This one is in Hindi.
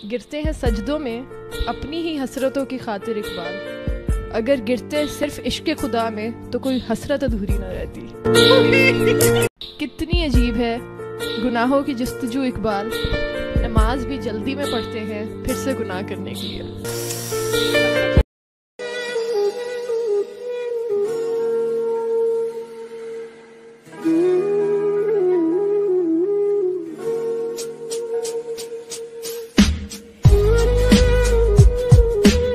गिरते हैं सजदों में अपनी ही हसरतों की खातिर इकबाल। अगर गिरते सिर्फ इश्क खुदा में तो कोई हसरत अधूरी न रहती। कितनी अजीब है गुनाहों की जस्तजू इकबाल। नमाज भी जल्दी में पढ़ते हैं फिर से गुनाह करने के लिए।